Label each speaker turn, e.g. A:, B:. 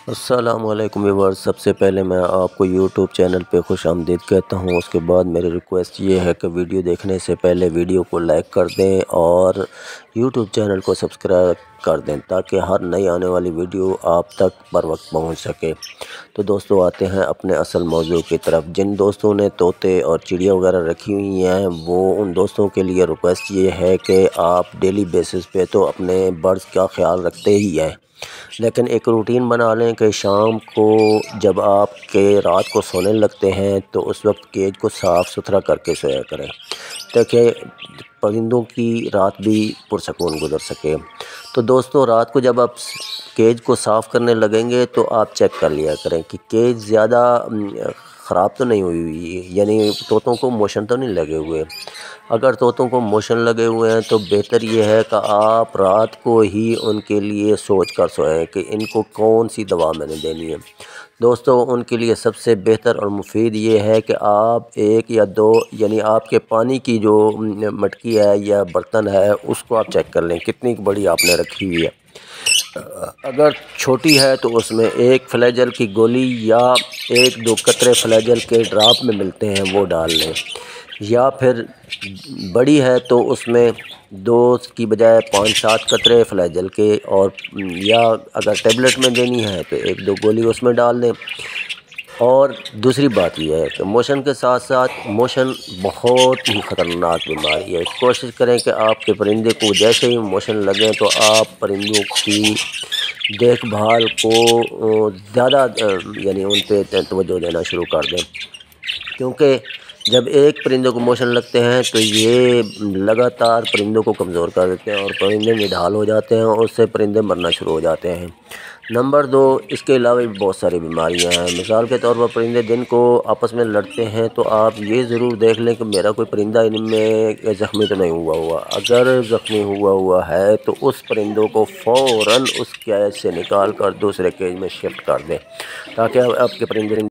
A: अस्सलामुअलैकुम व्यूअर्स। सबसे पहले मैं आपको यूट्यूब चैनल पे खुशामदीद कहता हूँ। उसके बाद मेरी रिक्वेस्ट ये है कि वीडियो देखने से पहले वीडियो को लाइक कर दें और यूट्यूब चैनल को सब्सक्राइब कर दें ताकि हर नई आने वाली वीडियो आप तक बर वक्त पहुँच सके। तो दोस्तों आते हैं अपने असल मौजू की तरफ। जिन दोस्तों ने तोते और चिड़िया वगैरह रखी हुई हैं वो उन दोस्तों के लिए रिक्वेस्ट ये है कि आप डेली बेसिस पे तो अपने बर्ड्स का ख्याल रखते ही हैं, लेकिन एक रूटीन बना लें कि शाम को जब आप के रात को सोने लगते हैं तो उस वक्त केज को साफ़ सुथरा करके सोया करें ताकि परिंदों की रात भी पुरसकून गुजर सके। तो दोस्तों रात को जब आप केज को साफ़ करने लगेंगे तो आप चेक कर लिया करें कि केज ज़्यादा ख़राब तो नहीं हुई हुई है, यानी तोतों को मोशन तो नहीं लगे हुए। अगर तोतों को मोशन लगे हुए हैं तो बेहतर ये है कि आप रात को ही उनके लिए सोच कर सोएं कि इनको कौन सी दवा मैंने देनी है। दोस्तों उनके लिए सबसे बेहतर और मुफीद ये है कि आप एक या दो यानी आपके पानी की जो मटकी है या बर्तन है उसको आप चेक कर लें कितनी बड़ी आपने रखी हुई है। अगर छोटी है तो उसमें एक फ्लैजल की गोली या एक दो कतरे फ्लैजल के ड्राप में मिलते हैं वो डाल लें, या फिर बड़ी है तो उसमें दो की बजाय 5-7 कतरे फ्लैजल के, और या अगर टेबलेट में देनी है तो एक दो गोली उसमें डाल दें। और दूसरी बात यह है कि मोशन के साथ साथ मोशन बहुत ही ख़तरनाक बीमारी है। कोशिश करें कि आपके परिंदे को जैसे ही मोशन लगे तो आप परिंदों की देखभाल को ज़्यादा यानी उन पे तवज्जो देना शुरू कर दें, क्योंकि जब एक परिंदे को मोशन लगते हैं तो ये लगातार परिंदों को कमज़ोर कर देते हैं और परिंदे निढाल हो जाते हैं और उससे परिंदे मरना शुरू हो जाते हैं। नंबर 2, इसके अलावा भी बहुत सारी बीमारियां हैं। मिसाल के तौर पर परिंदे दिन को आपस में लड़ते हैं तो आप ये ज़रूर देख लें कि मेरा कोई परिंदा इनमें ज़ख्मी तो नहीं हुआ। अगर ज़ख्मी हुआ है तो उस परिंदों को फ़ौरन उस कैद से निकाल कर दूसरे केज में शिफ्ट कर दें ताकि आपके परिंदे